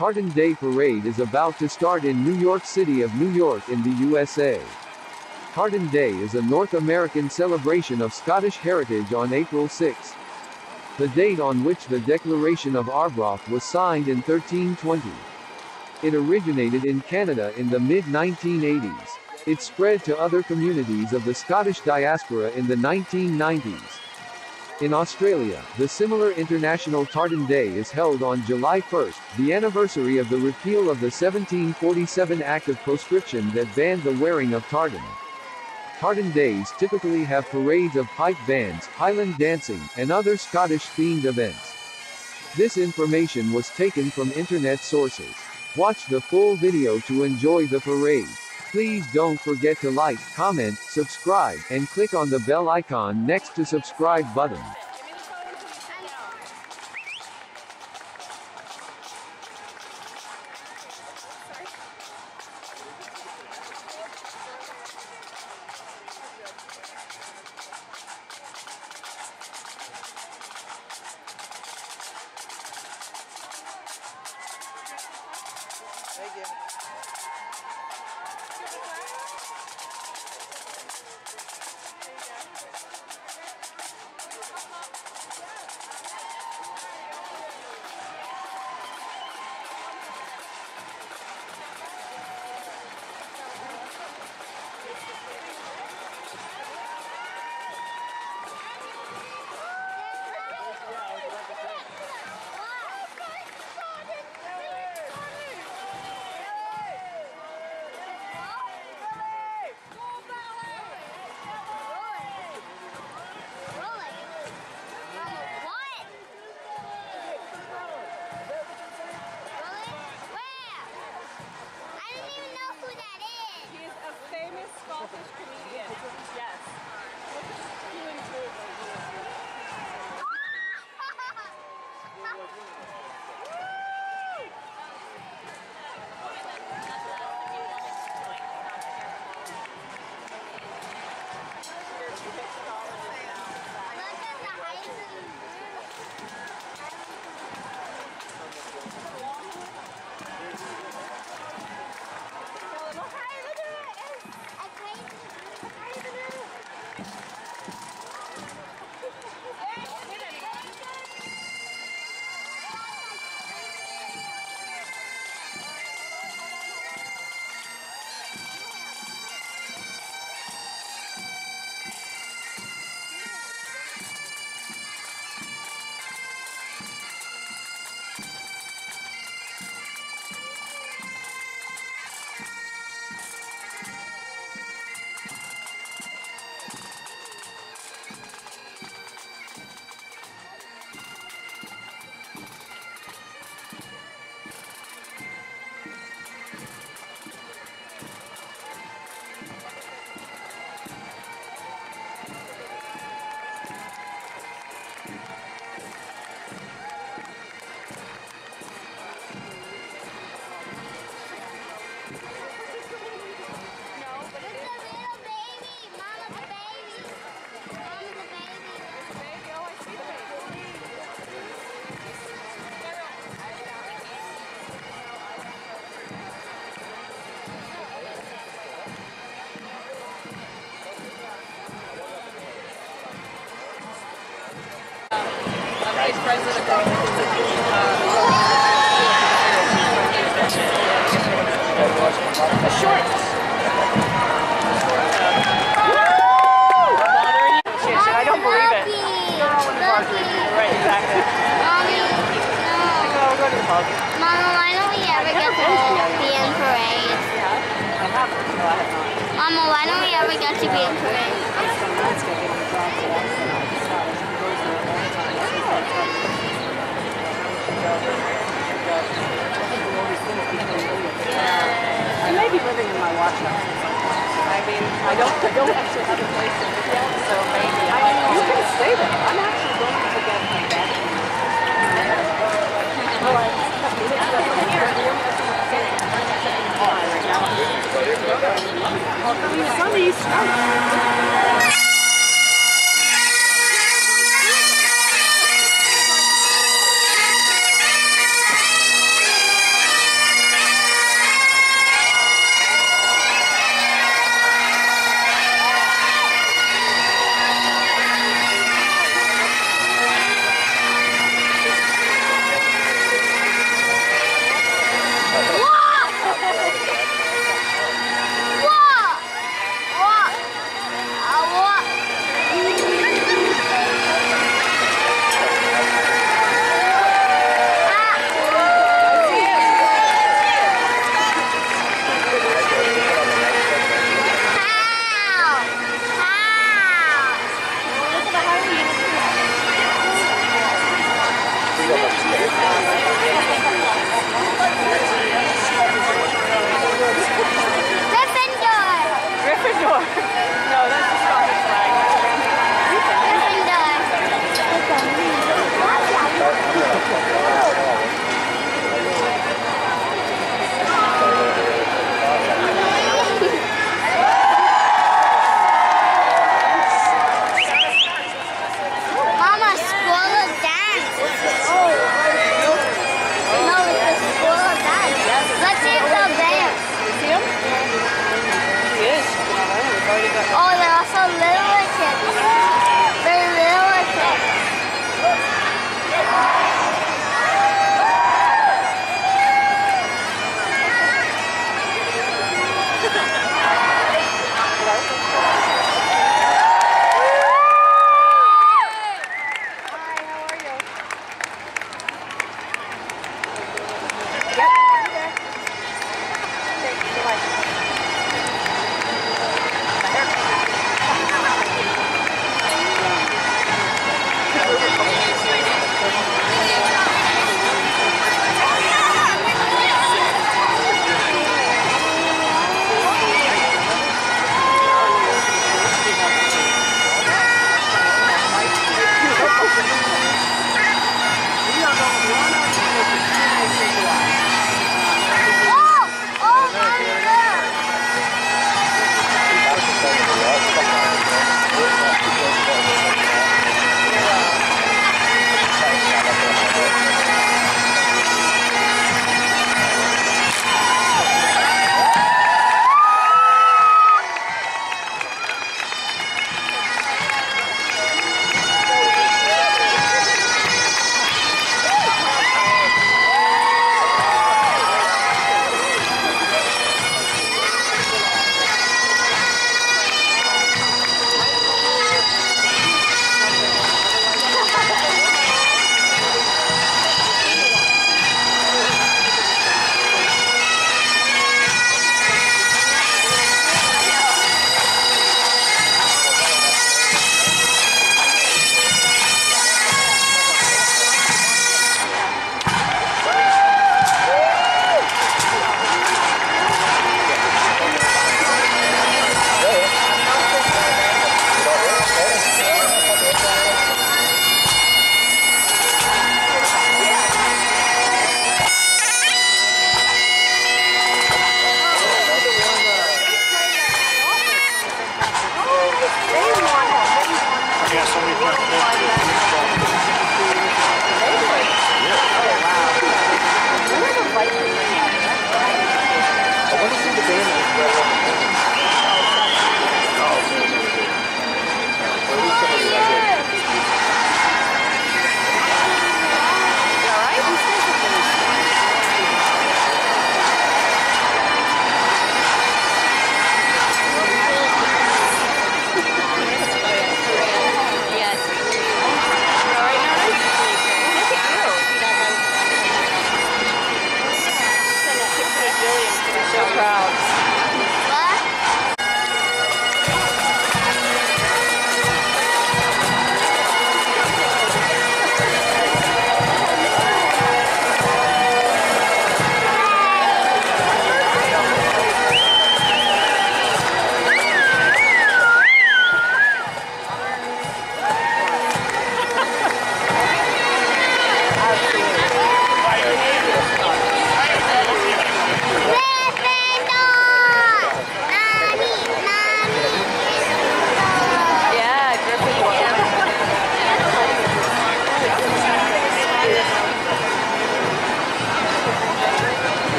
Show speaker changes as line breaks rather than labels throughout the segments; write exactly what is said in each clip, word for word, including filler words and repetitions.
Tartan Day Parade is about to start in New York City of New York in the U S A. Tartan Day is a North American celebration of Scottish heritage on April sixth. The date on which the Declaration of Arbroath was signed in thirteen twenty. It originated in Canada in the mid nineteen eighties. It spread to other communities of the Scottish diaspora in the nineteen nineties. In Australia, the similar International Tartan Day is held on July first, the anniversary of the repeal of the seventeen forty-seven Act of Proscription that banned the wearing of tartan. Tartan Days typically have parades of pipe bands, Highland dancing, and other Scottish-themed events. This information was taken from internet sources. Watch the full video to enjoy the parade. Please don't forget to like, comment, subscribe, and click on the bell icon next to subscribe button.
Thank you.
Scottish comedian. Yes. Doing good. Vice President of uh, shorts. I don't believe it. Right, exactly.
Mommy, no.
Go, go to the pub.
Mama, why don't we ever get to be in parades?
I haven't. No, I have not.
Mama, why don't we ever get to be in parades?
I may be living in my watch house. I mean, I don't, I don't actually have a place to live yet, so maybe I might. You can stay there. I'm actually going to get my bed. Oh, I it's on the East Coast.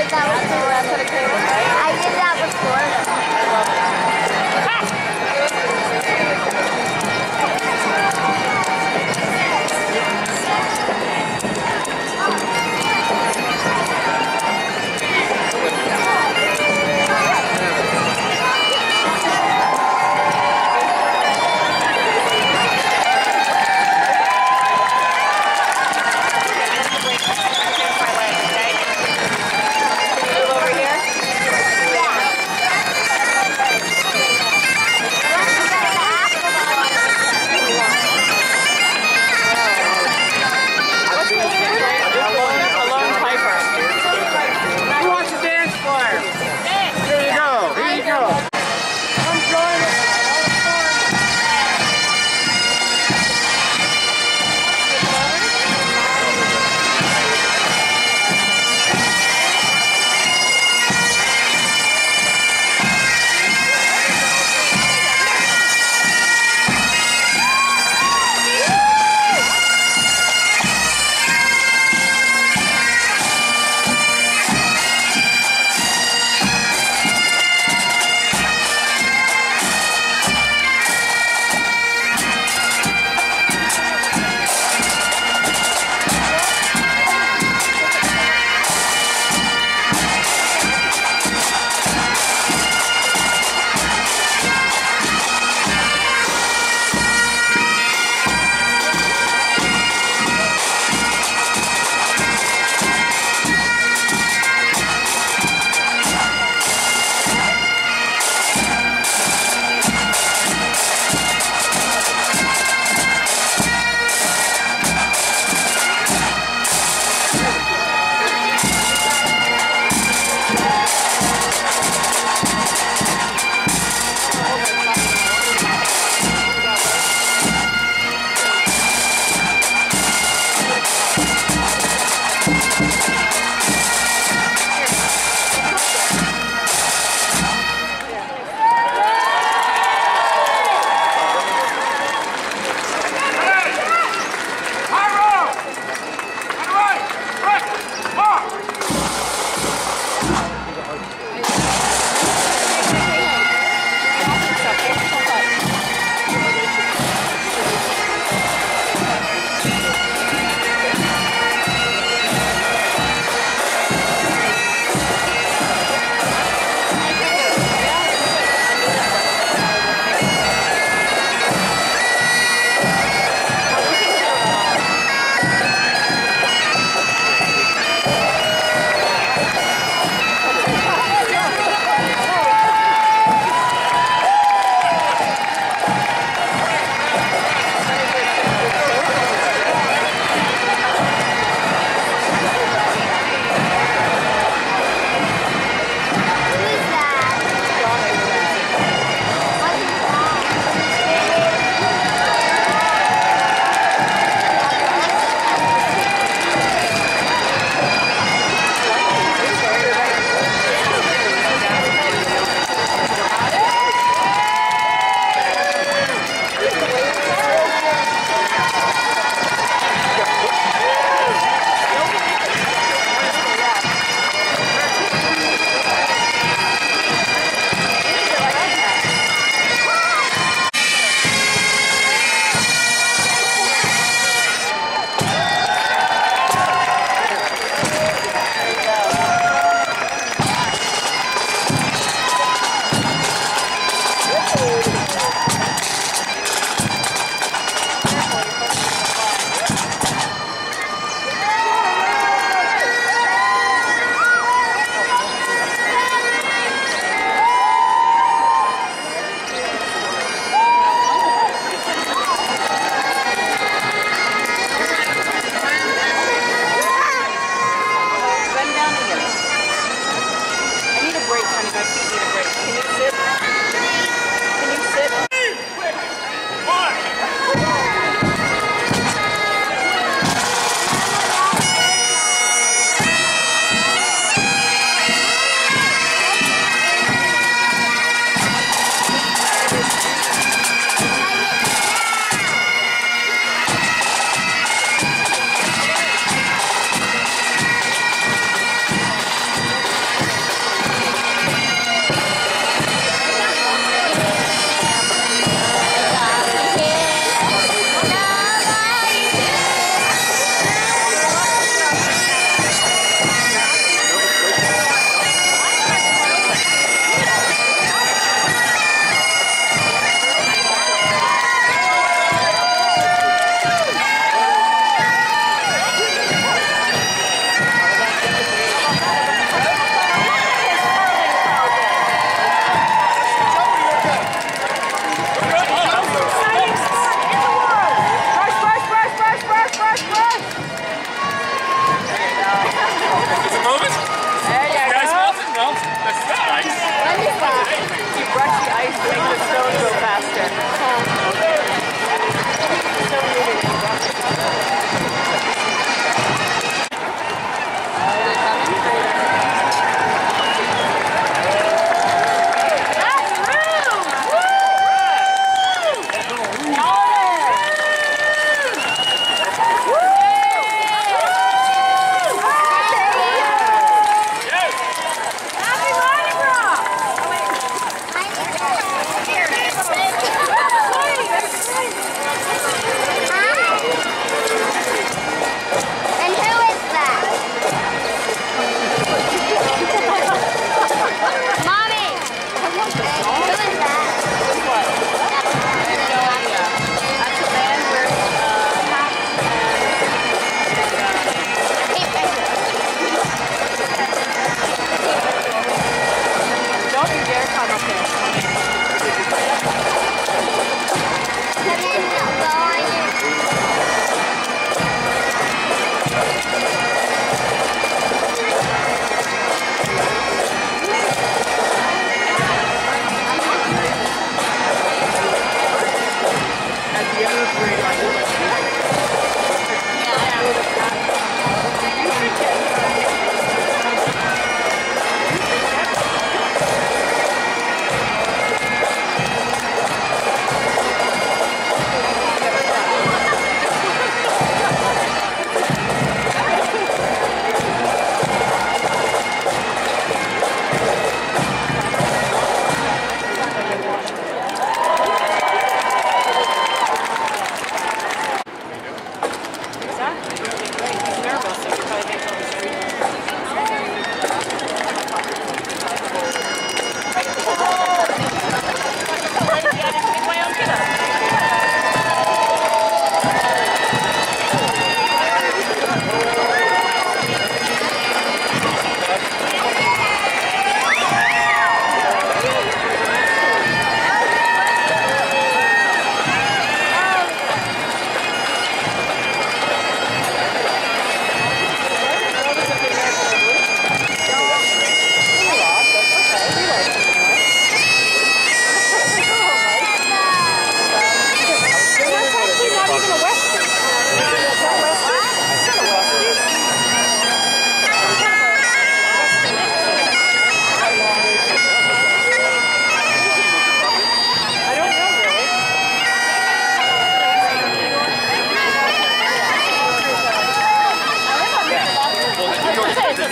did that with I did that before.
Move over here.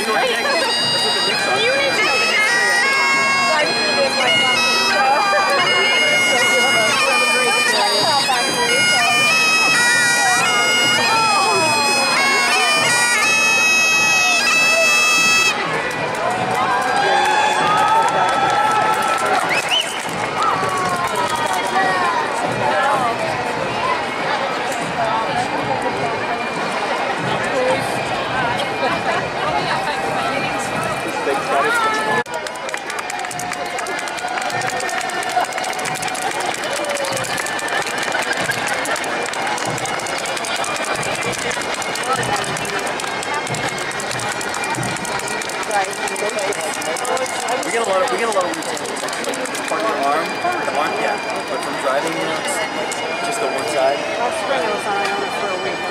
great. You need to know the history of it. I used to live like that. So, so you have a, you have a great story.
We get a lot of we get a lot of routines. Park your arm, the arm, yeah. But from driving, you know, it's just the one side.
Last spring I was on my own for a week.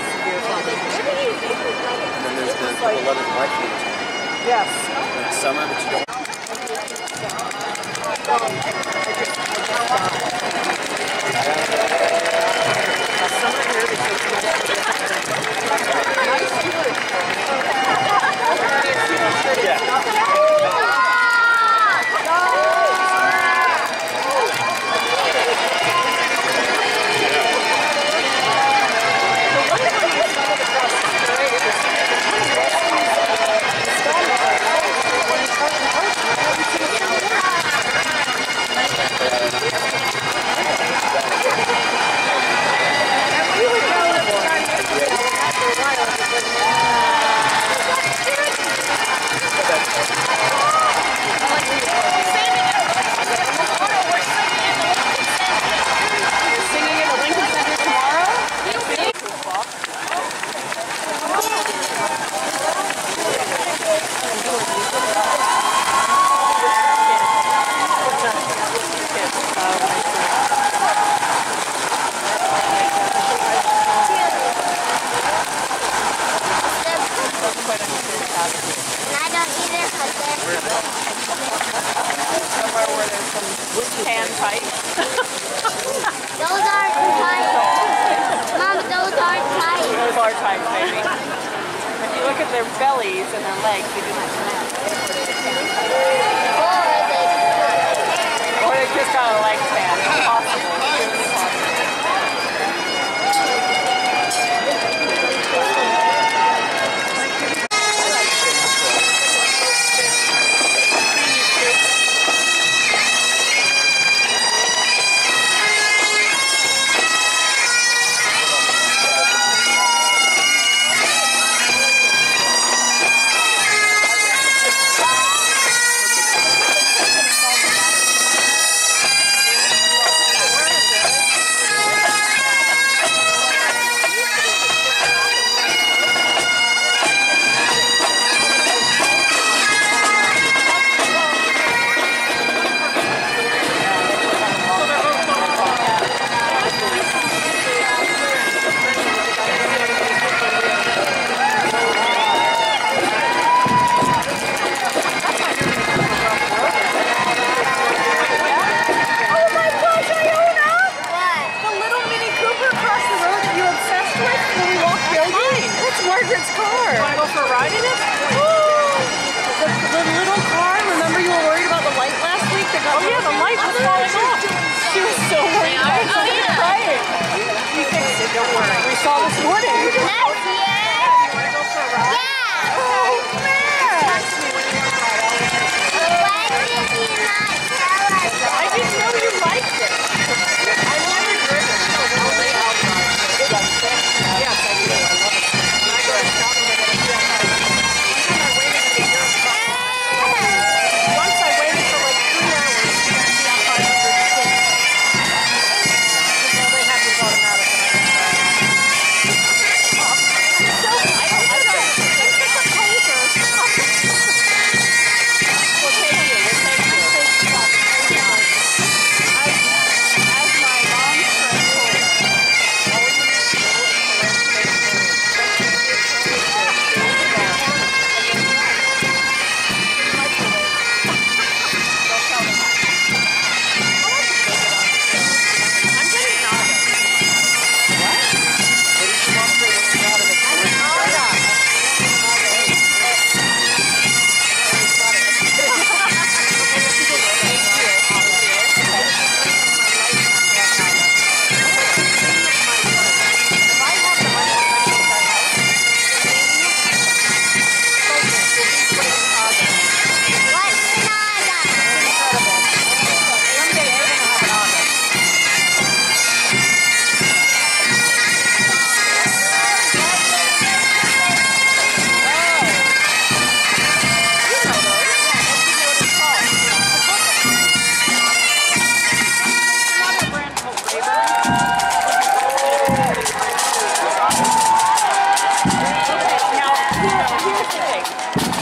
And then there's the eleven light routine.
Yes.
In the summer that you don't.
Summer here because tan pipes.
Those aren't tight. Mom, those aren't tight.
Those are tight, baby. If you look at their bellies and their legs, they do not snap. Or they just got a leg tan. It's possible. It's possible. Margaret's car. You want to go for a ride in it? the, the little car, remember you were worried about the light last week? That got oh yeah, the light was falling off. She was so worried about it. She was crying. We fixed it, don't worry. We saw this morning.
Next year.
You want to go for a ride?
Yeah.
Oh man. Text me when you want to ride.
Why did you not tell us?
I didn't know you liked it. I've never driven. Only outside. Yes, I do. I love it. When I go to shopping, I go to see outside. One time I waited in the Europe shop. Once I waited for like three hours to see outside under the stick. Because all they had was automatic.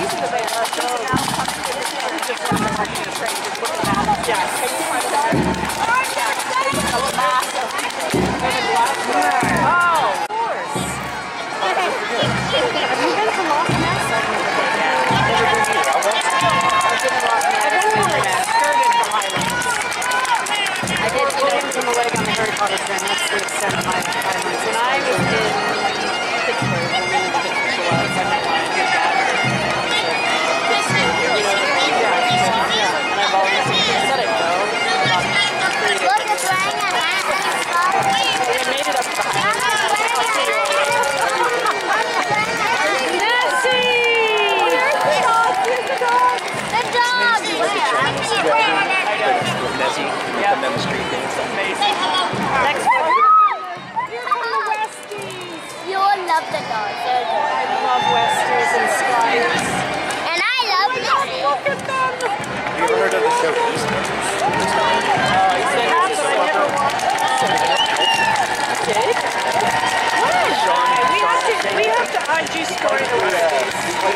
these are the band. Uh, these are now coming to the train. Just one of them to the train. Just look at that. Yes. Can you find that? Yeah. A massive. Oh, of course. Have you been to Loch Ness? I've never been there. Never been either. I've been to Loch Ness. I've only like skirted the Highlands. I did get from the leg on the Harry Potter train. That's the extent of my Highlands. When I was in Pittsburgh, when we were in Pittsburgh, I was like, my good dad. Yeah, and I've always said it though.
Look, it's wearing a hat.
They made it up to the Highlands. I'll see you all later. Nessie! Where's the dog? Where's the dog?
The dog!
I know.
With Nessie,
Yeah.
the Mem Street thing.
It's amazing. Next one.
You will love the dog. They're good.
I love Westies and Stripes.
And I love them.
Look at them.
You ever heard of the show East?
Uh, I have, but I never watched it. Okay. We have to, we have to I G story the Westies.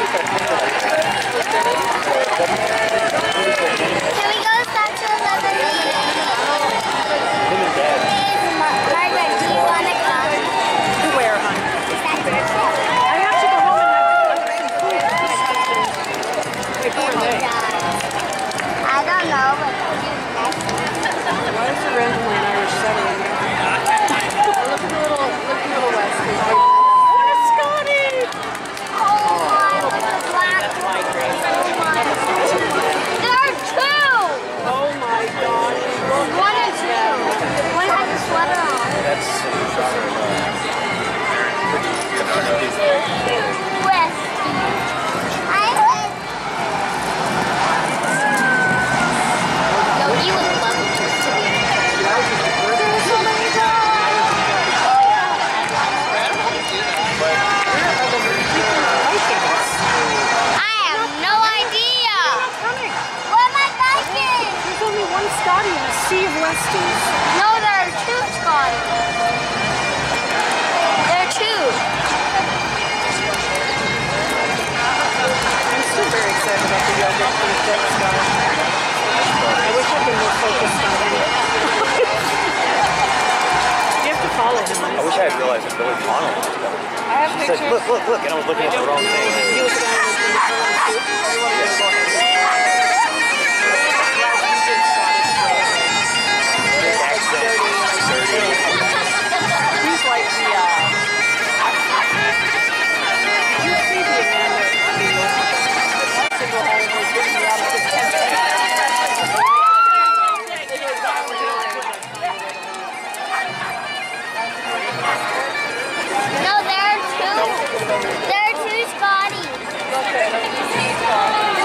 Can we go back to eleven?
Him and Dad.
Margaret, do you want to come?
Where, hon? I have to go home and have some food for my husband. Wait, who are they?
I don't know, but
Why is there randomly an Irish setting in there? Look at the little, look at the little Westies. Oh, it's Scotty!
oh my, with the black
Migraine.
There are two!
Oh my gosh.
One and two. One has a sweater on.
That's
With. I would. No, you would love it to be.
There are so many dogs! Where are the Vikings?
I have no idea.
Coming.
Where are my Vikings?
There's only one Scotty in a sea of Westies.
No, there are two Scotties. There are two.
I'm still very excited about the yogurt for the dead Scott. I wish I'd been more focused on him. You have to follow him.
I wish I had realized that Billy Connell was coming.
I have
She
pictures.
said, look, look, look, and I was looking
I
at the
don't
wrong
know
thing.
him. He was the guy who was in the Colin suit. Everyone knows about him. He's like the, uh... You see the Amanda single home was getting me out of his
No, there are two. There are two Scotties.
Okay.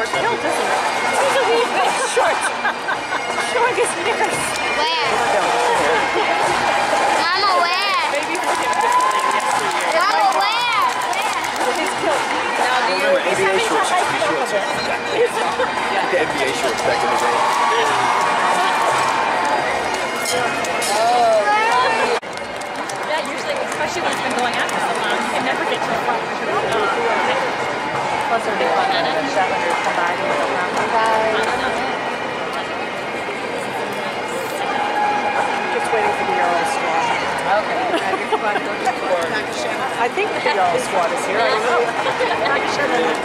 short kilt, isn't it? He's got shorts. Showing his ears.
Where? Mama, where?
Maybe for him differently yesteryear.
Mama, where?
With his kilt. Now, do you, he's having to hike it up a bit.
The N B A shorts back in the day.
Yeah, usually, especially when it's been going on for so long, you can never get to a point where you're like, oh, plus it'll be fun in it. Just waiting for the Earl Squad. Okay. I think the Earl Squad is here. I don't know. I'm not sure that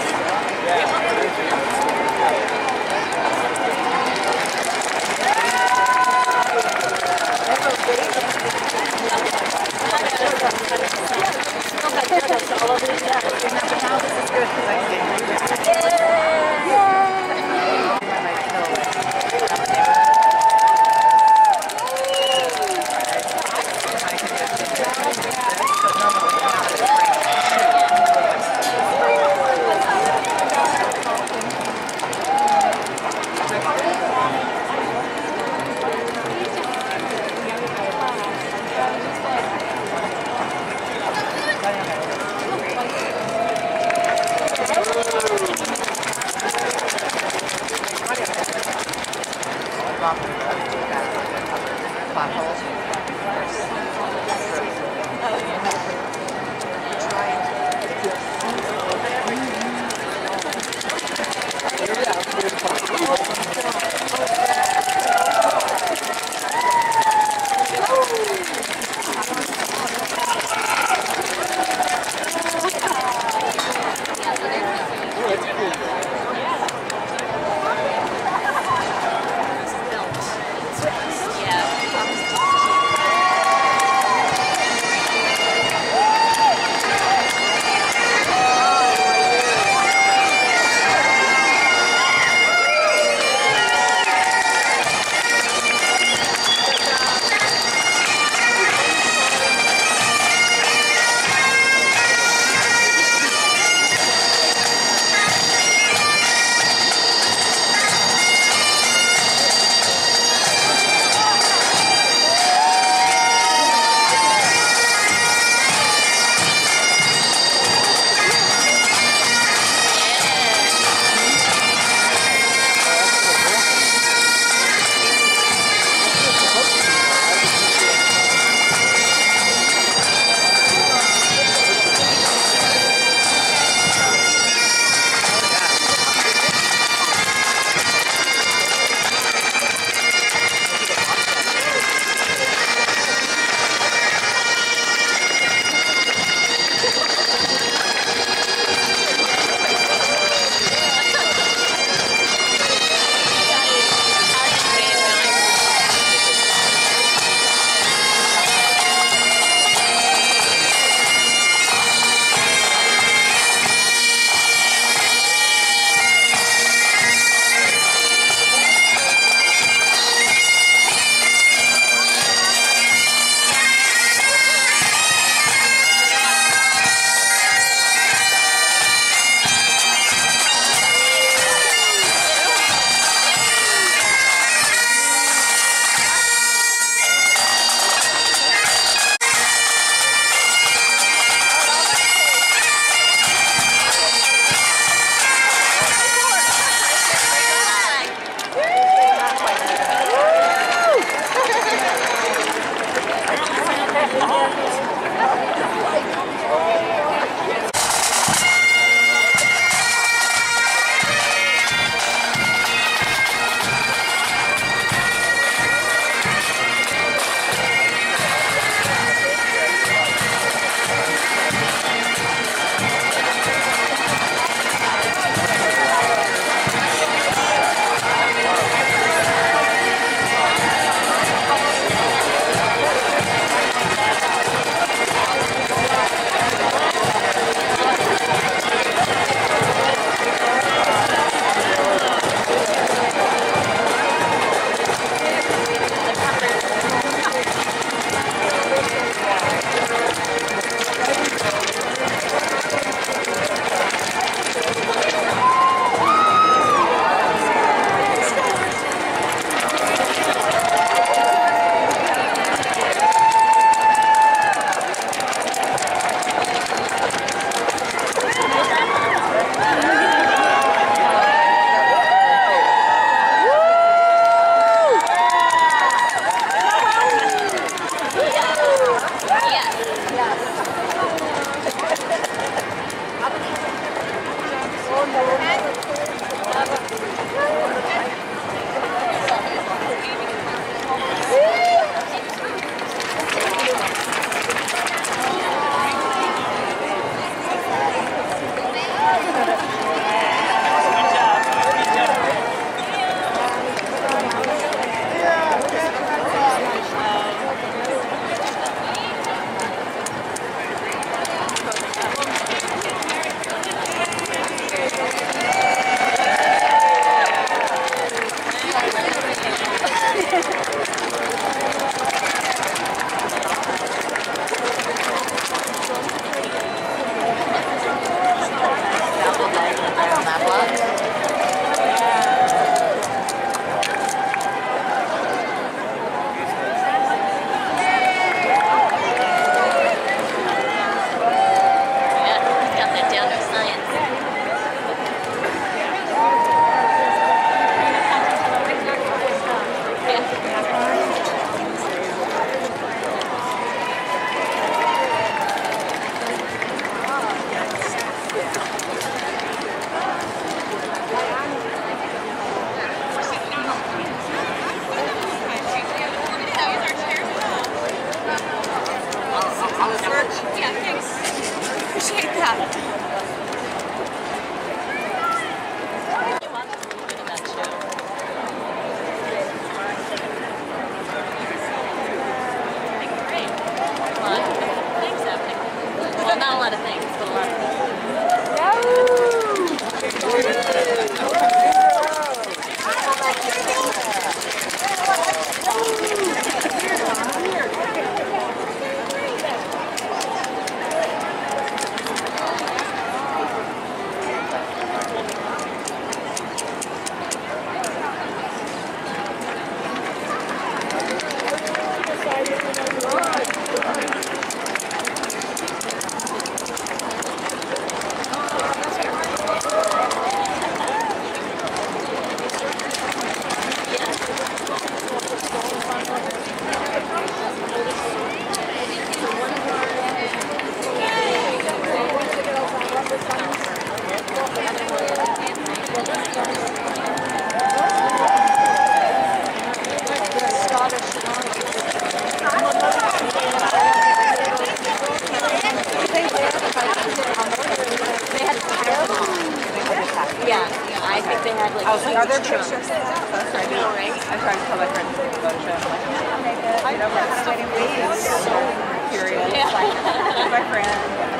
I think they had like.
Oh, so are there
huge
pictures?
chunks.
That's right.
No, right?
I tried to tell my friends to Photoshop. I'm like, you know, we're just waiting for you. So curious.
Yeah.
Like, my friend.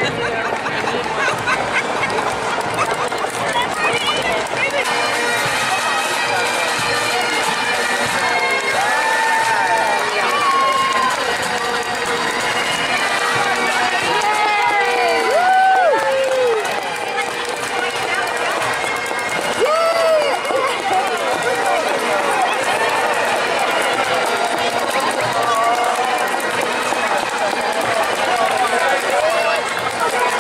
Yay!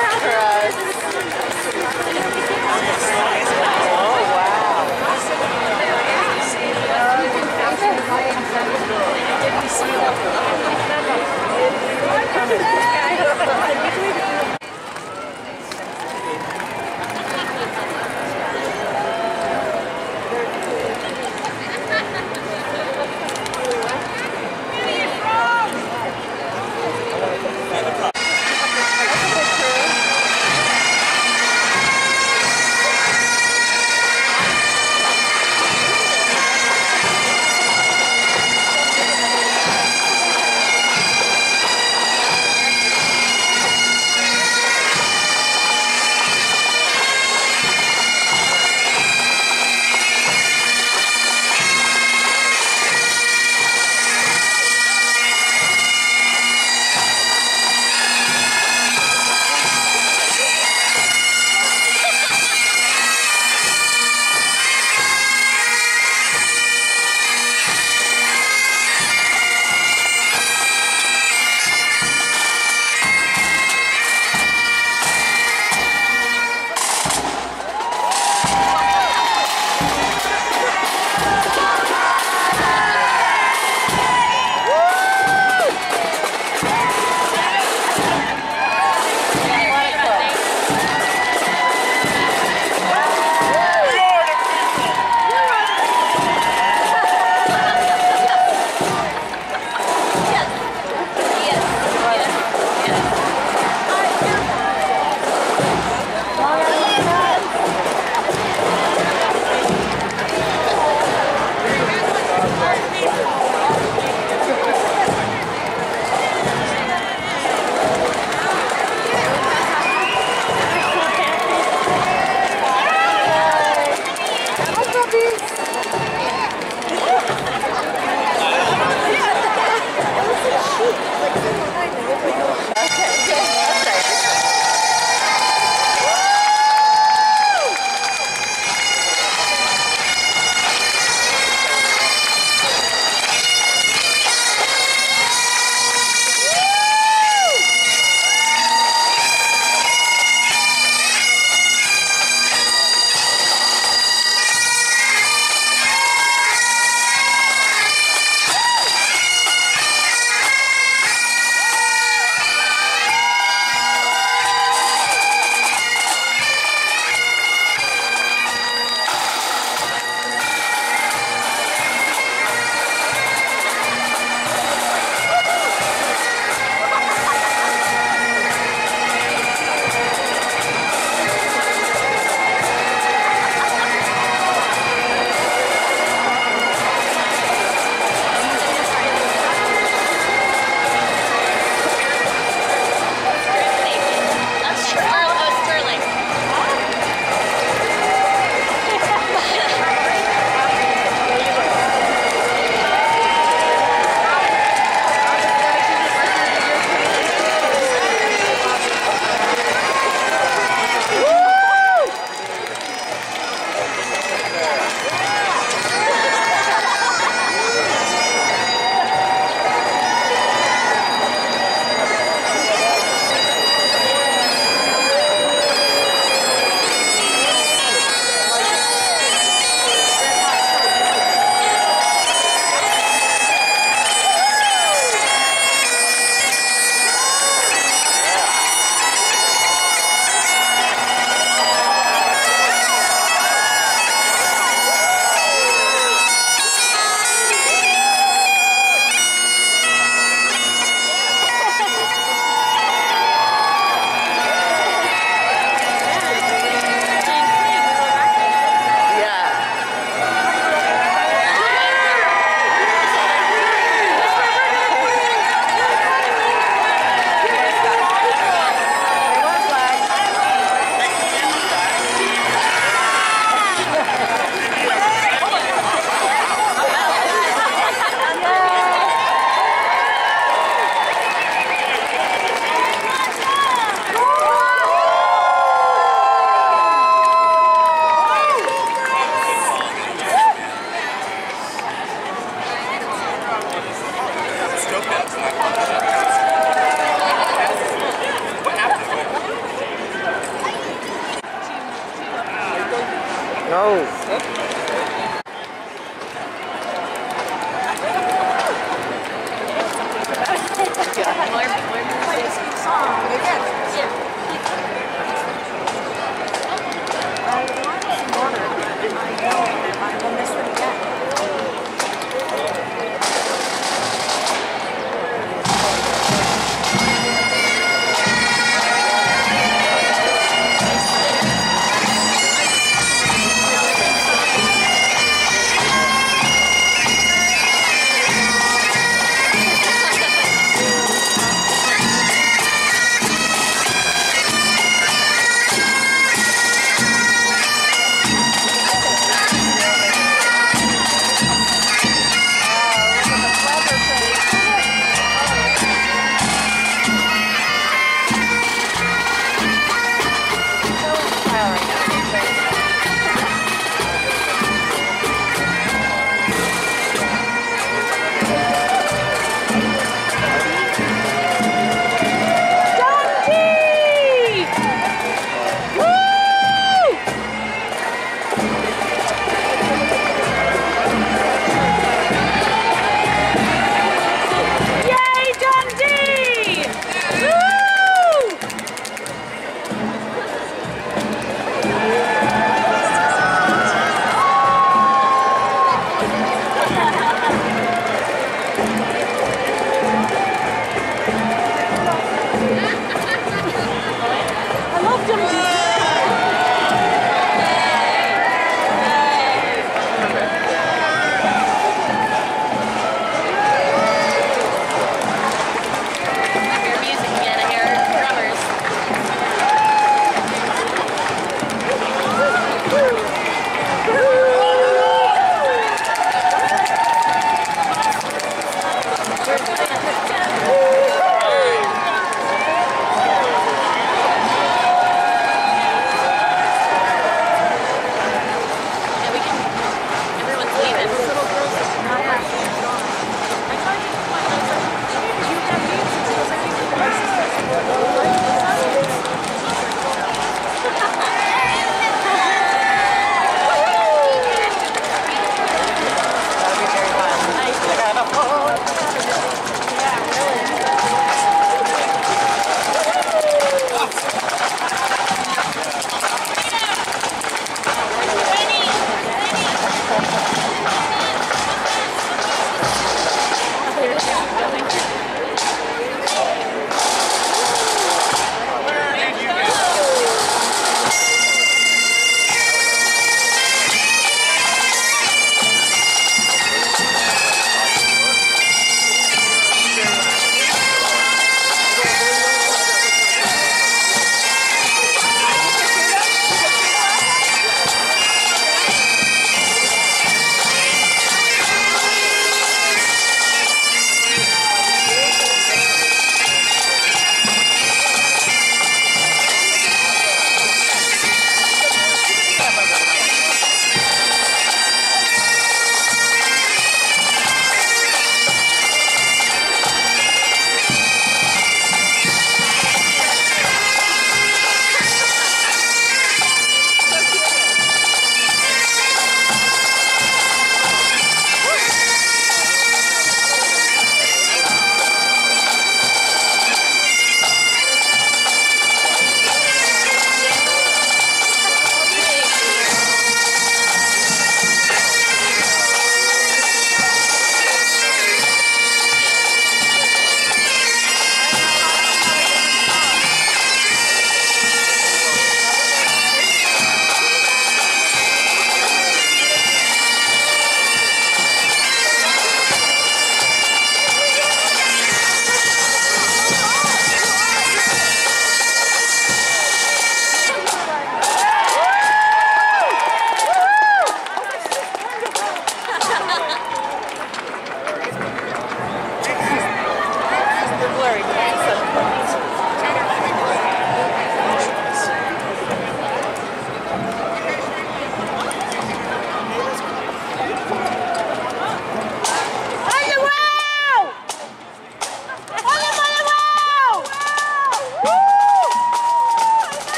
go.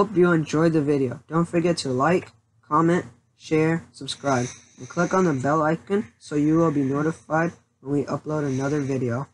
Hope you enjoyed the video. Don't forget to like, comment, share, subscribe, and click on the bell icon so you will be notified when we upload another video.